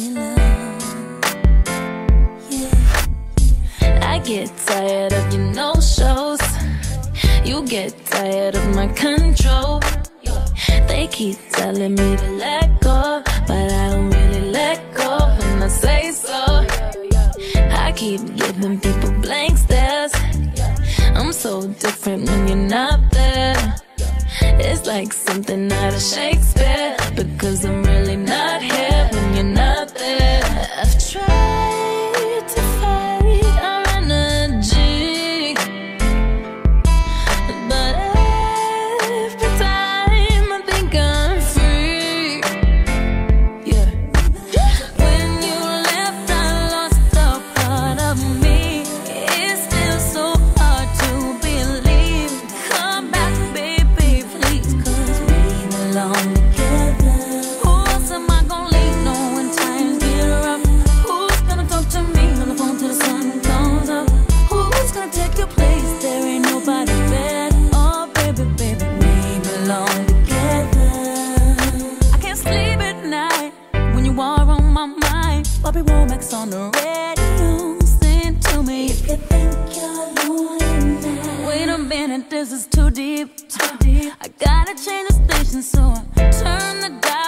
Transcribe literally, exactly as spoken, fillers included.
in love. Yeah. I get tired of your no-shows. You get tired of my control. They keep telling me to let go, but I don't really let go when I say so. I keep giving people blank stares. I'm so different when you're not there. It's like something out of Shakespeare, because I'm really not here when you're not there. I've tried to fight our energy, but every time I think I'm free. Yeah. When you left, I lost a part of me. It's still so hard to believe. Come back, baby, please, 'cause we belong together. Who else am I gonna lean on when times get rough? Who's gonna talk to me on the phone till the sun comes up? Who's gonna take your place? There ain't nobody better. Oh, baby, baby, we belong together. I can't sleep at night when you are on my mind. Bobby Womack's on the radio, sing to me. If you think you're lonely now, wait a minute, this is too deep. Too deep. I gotta change the station, so I turn the dial